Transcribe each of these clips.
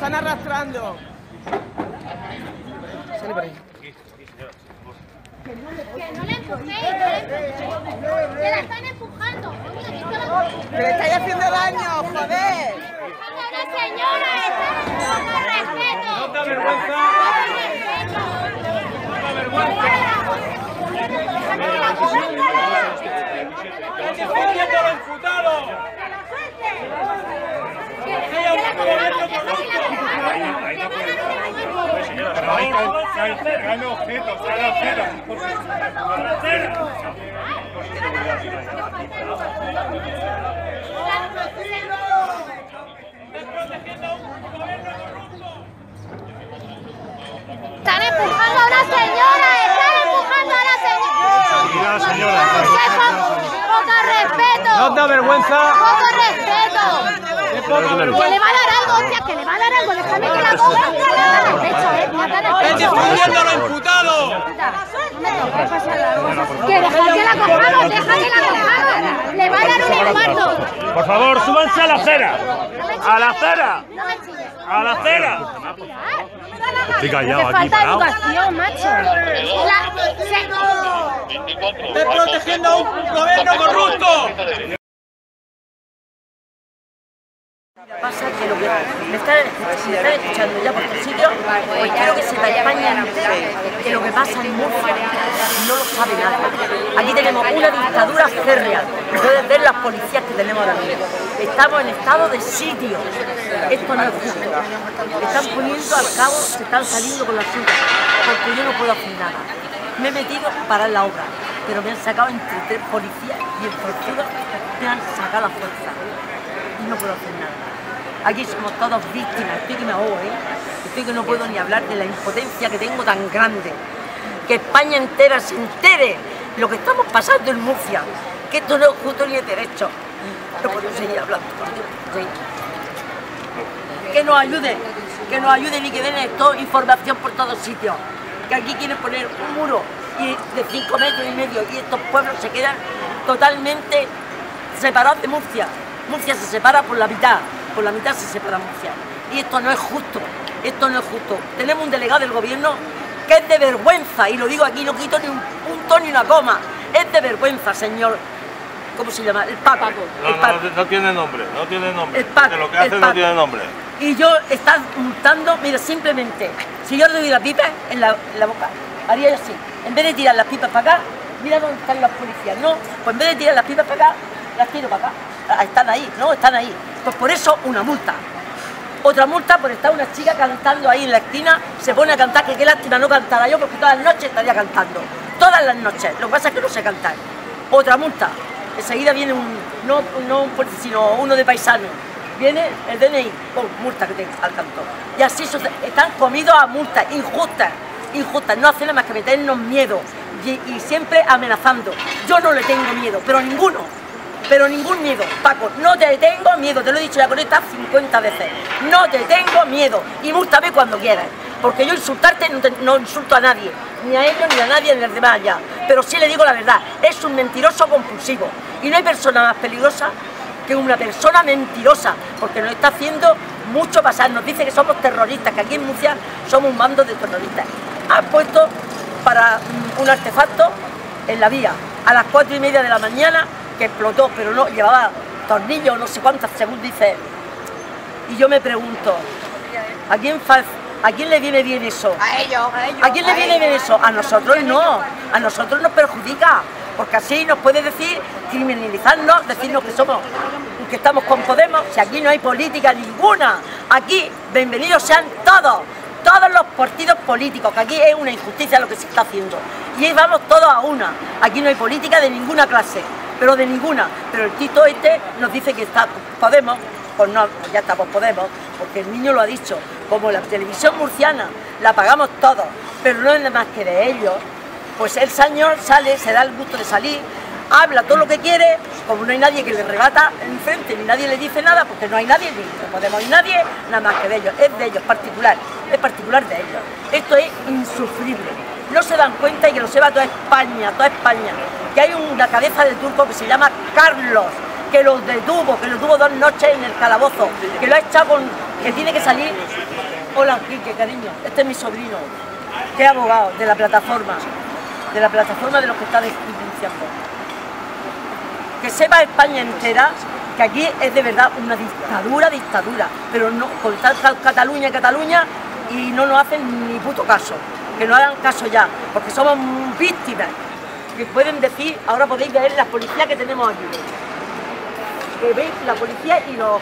están arrastrando. Sale por ahí. Que no le empujéis, que la están empujando. Que le estáis haciendo daño, joder. ¡Una señora! ¡Con respeto! ¡No da vergüenza! ¡No da vergüenza! ¡Defendiendo a los imputados! Trae objetos, trae objetos. ¡Están empujando a una señora! ¡Están empujando a una señora! ¡Poco respeto! ¡No da vergüenza! ¡Poco respeto! ¡Que le va a dar algo, hostia! ¡Que le va a dar algo! ¡Déjame que la coja! ¡Mata el pecho, ¡mata el pecho! ¡Defendiendo a los imputados! ¡Que deja que la cojamos! ¡Deja que la cojamos! ¡Le va a dar un infarto! Por favor, súbanse a la acera. ¡A la acera! ¡No me chilles! ¡A la acera! Estoy callado aquí, Falta parado. educación, macho. ¡Estás protegiendo a un gobierno corrupto! Pasa que lo que me están escuchando ya por todos sitios, pues quiero que sepa España entera que lo que pasa en Murcia no lo sabe nadie. Aquí tenemos una dictadura férrea. Pueden ver las policías que tenemos ahora mismo. Estamos en estado de sitio. Esto no es justo. Están poniendo al cabo, se están saliendo con la suya, porque yo no puedo hacer nada. Me he metido para la obra, pero me han sacado entre 3 policías y el tortuga me han sacado la fuerza. Y no puedo hacer nada. Aquí somos todos víctimas, estoy que me ahogo, estoy que no puedo ni hablar de la impotencia que tengo tan grande. Que España entera se entere lo que estamos pasando en Murcia, que esto no es justo ni es derecho. No puedo seguir hablando. Sí. Que nos ayuden y que den esto información por todos sitios. Que aquí quieren poner un muro de 5,5 metros y estos pueblos se quedan totalmente separados de Murcia. Murcia se separa por la mitad se separa Murcia. Y esto no es justo, Tenemos un delegado del gobierno que es de vergüenza, y lo digo aquí, no quito ni un punto ni una coma. Es de vergüenza, señor. ¿Cómo se llama? El Paco. No tiene nombre, no tiene nombre. El Paco, de lo que hace no tiene nombre. Y yo están multando, mira, simplemente, si yo le doy la pipa en la boca, haría yo así. En vez de tirar las pipas para acá, mira dónde están las policías. No, pues en vez de tirar las pipas para acá, las tiro para acá. Están ahí, ¿no? Están ahí. Pues por eso una multa. Otra multa por estar una chica cantando ahí en la esquina, se pone a cantar, que qué lástima no cantara yo, porque todas las noches estaría cantando. Todas las noches. Lo que pasa es que no sé cantar. Otra multa. Enseguida viene no un policía, sino uno de paisano. Viene el DNI, con multa que tengo al cantor. Y así están comidos a multas injustas. No hacen nada más que meternos miedo y siempre amenazando. Yo no le tengo miedo, pero ningún miedo. Paco, no te tengo miedo, te lo he dicho ya con esta 50 veces. No te tengo miedo y múltame cuando quieras. Porque yo insultarte no insulto a nadie, ni a ellos ni a nadie ni a los demás ya. Pero sí le digo la verdad, es un mentiroso compulsivo. Y no hay persona más peligrosa que una persona mentirosa, porque nos está haciendo mucho pasar. Nos dice que somos terroristas, que aquí en Murcia somos un bando de terroristas. Han puesto para un artefacto en la vía a las 4:30 de la mañana, que explotó, pero no llevaba tornillos, no sé cuántas, según dice. Y yo me pregunto, ¿a quién le viene bien eso? A ellos. ¿A quién le viene bien eso? A nosotros no, a nosotros nos perjudica, porque así nos puede decir, criminalizarnos, decirnos que estamos con Podemos, si aquí no hay política ninguna. Aquí, bienvenidos sean todos los partidos políticos, que aquí es una injusticia lo que se está haciendo. Y ahí vamos todos a una. Aquí no hay política de ninguna clase, pero de ninguna. Pero el Tito nos dice que está Podemos, pues no, ya estamos Podemos, porque el niño lo ha dicho. Como la televisión murciana la pagamos todos, pero no es más que de ellos, pues el señor sale, se da el gusto de salir, habla todo lo que quiere, como no hay nadie que le rebata enfrente, ni nadie le dice nada, porque no hay nadie, ni Podemos, ni nadie, nada más que de ellos, es de ellos, es particular de ellos. Esto es insufrible. No se dan cuenta, y que lo sepa toda España, que hay una cabeza de turco que se llama Carlos, que los detuvo 2 noches en el calabozo, que lo ha echado que tiene que salir. Hola, Quique, cariño, este es mi sobrino, que es abogado de la plataforma de los que está denunciando. Que sepa España entera que aquí es de verdad una dictadura, pero no, con Cataluña y no nos hacen ni puto caso, que no hagan caso ya, porque somos víctimas, que pueden decir, ahora podéis ver la policía que tenemos aquí, que veis la policía y los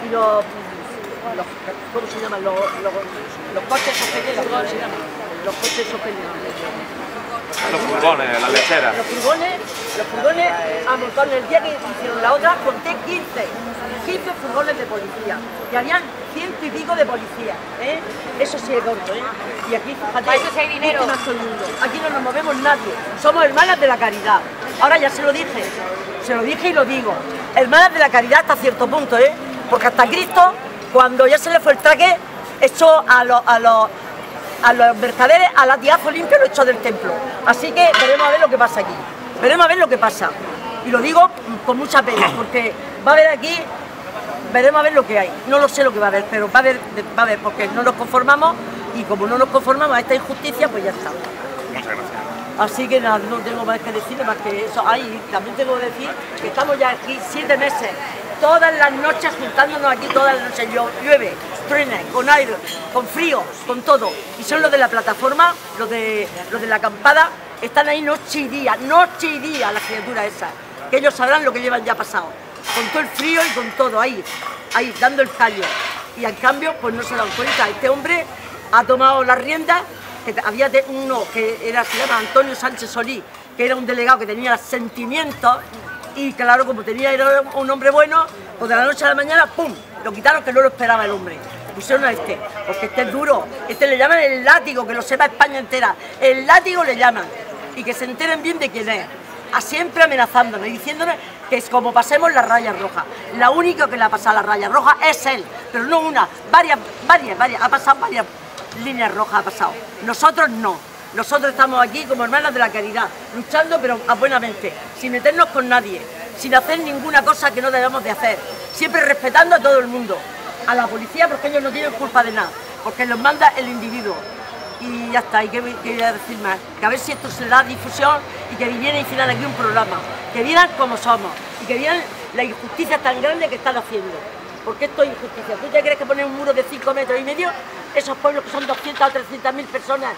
¿cómo se llaman? Los coches sospechosos, ¿cómo se llaman? Los coches sospechosos. Los furgones, las lecheras. Los furgones a montones. El día que hicieron la otra, conté 15 furgones de policía. Y habían 100 y pico de policía, ¿eh? Eso sí es corto, ¿eh? Y aquí, fíjate, eso sí hay dinero. todo el mundo. Aquí no nos movemos nadie. Somos hermanas de la caridad. Ahora ya se lo dije y lo digo. Hermanas de la caridad hasta cierto punto, ¿eh? Porque hasta Cristo, cuando ya se le fue el traque, echó a los mercaderes a latigazo limpio, lo echó del templo. Así que veremos a ver lo que pasa aquí. Veremos a ver lo que pasa. Y lo digo con mucha pena, porque va a haber aquí, veremos a ver lo que hay. No lo sé lo que va a haber, pero va a haber, porque no nos conformamos, y como no nos conformamos a esta injusticia, pues ya está. Muchas gracias. Así que nada, no tengo más que decir, más que eso. También tengo que decir que estamos ya aquí 7 meses, todas las noches juntándonos aquí, todas las noches llueve, truena, con aire, con frío, con todo. Y son los de la plataforma, los de la acampada, están ahí noche y día, las criaturas esas, que ellos sabrán lo que llevan ya pasado, con todo el frío y con todo, ahí dando el callo. Y al cambio, pues no se dan cuenta. Este hombre ha tomado las riendas, que había uno que se llama Antonio Sánchez Solís, que era un delegado que tenía sentimientos, y claro, como era un hombre bueno, pues de la noche a la mañana, ¡pum!, lo quitaron, que no lo esperaba el hombre. Pusieron a este, porque este es duro, este le llaman el látigo, que lo sepa España entera, el látigo le llaman, y que se enteren bien de quién es, siempre amenazándonos y diciéndonos que es como pasemos la raya roja. La única que le ha pasado la raya roja es él, pero no una, varias, ha pasado varias líneas rojas, ha pasado. Nosotros no. Nosotros estamos aquí como hermanas de la caridad, luchando pero a buena mente, sin meternos con nadie, sin hacer ninguna cosa que no debamos de hacer, siempre respetando a todo el mundo, a la policía, porque ellos no tienen culpa de nada, porque los manda el individuo. Y ya está, y qué voy a decir más, que a ver si esto se le da difusión y que vinieran y hicieran aquí un programa, que vieran cómo somos y que vieran la injusticia tan grande que están haciendo. Porque esto es injusticia. ¿Tú te crees que poner un muro de 5,5 metros? Esos pueblos que son 200 o 300.000 personas,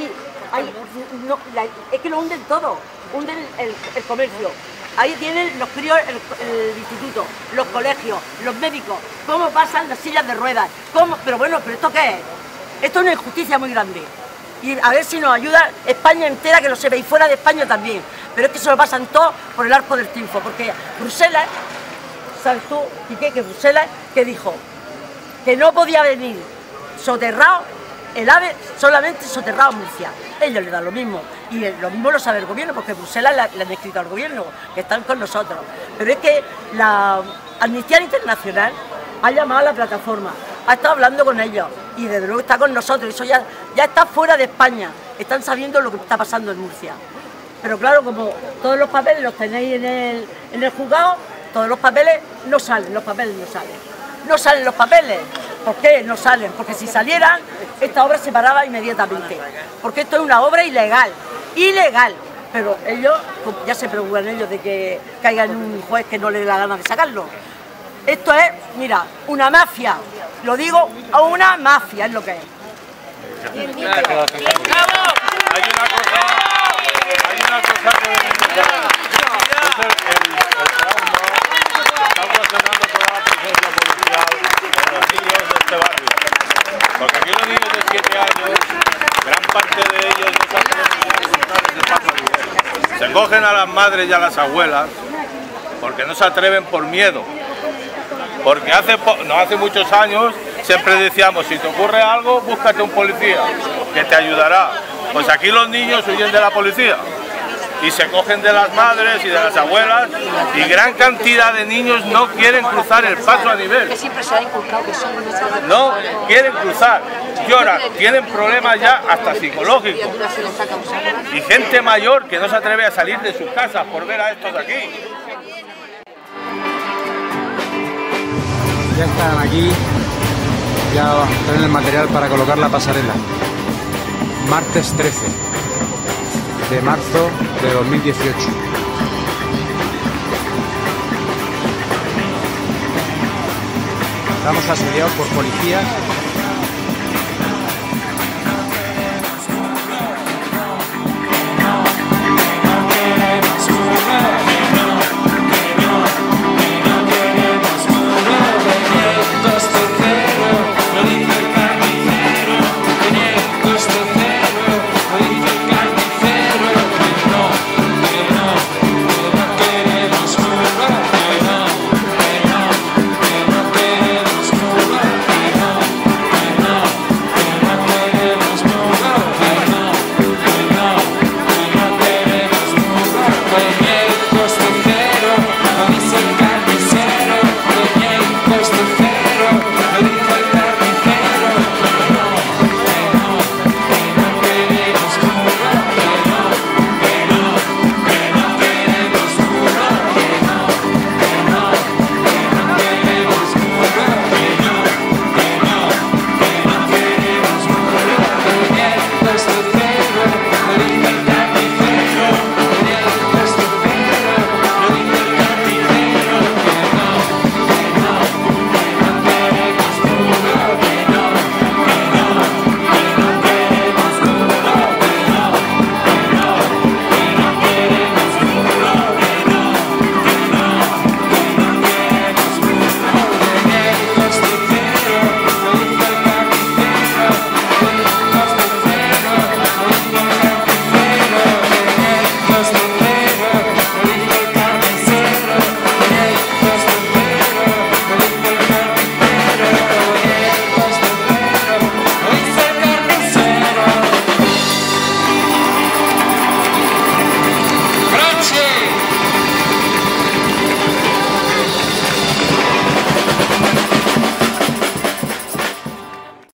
es que lo hunden todo, hunden el comercio. Ahí tienen los críos, el instituto, los colegios, los médicos, cómo pasan las sillas de ruedas, pero bueno, ¿pero esto qué es? Esto es una injusticia muy grande. Y a ver si nos ayuda España entera, que lo sepa, y fuera de España también. Pero es que se lo pasan todo por el arco del triunfo, porque Bruselas, ¿sabes tú, Quique, que Bruselas, que dijo que no podía venir soterrado el AVE, solamente soterrado Murcia? Ellos le dan lo mismo, y lo mismo lo sabe el gobierno, porque Bruselas le han escrito al gobierno, que están con nosotros. Pero es que la Amnistía Internacional ha llamado a la plataforma, ha estado hablando con ellos, y desde luego está con nosotros. Eso ya está fuera de España, están sabiendo lo que está pasando en Murcia. Pero claro, como todos los papeles los tenéis en el juzgado, todos los papeles no salen, No salen los papeles. ¿Por qué no salen? Porque si salieran, esta obra se paraba inmediatamente. Porque esto es una obra ilegal. Pero ellos, ya se preocupan ellos de que caiga en un juez que no le dé la gana de sacarlo. Esto es, mira, una mafia. Lo digo, una mafia es lo que es. Hay una cosa que está ocasionando toda la presencia policial con los niños de este barrio. Porque aquí los niños de 7 años, gran parte de ellos no saben disfrutar del paso nivel. Se cogen a las madres y a las abuelas porque no se atreven por miedo. Porque no hace muchos años siempre decíamos, si te ocurre algo, búscate un policía que te ayudará. Pues aquí los niños huyen de la policía y se cogen de las madres y de las abuelas, y gran cantidad de niños no quieren cruzar el paso a nivel. No quieren cruzar, lloran, tienen problemas ya hasta psicológicos. Y gente mayor que no se atreve a salir de sus casas por ver a estos aquí. Ya están aquí, ya traen el material para colocar la pasarela. Martes 13 de marzo de 2018. Estamos asediados por policías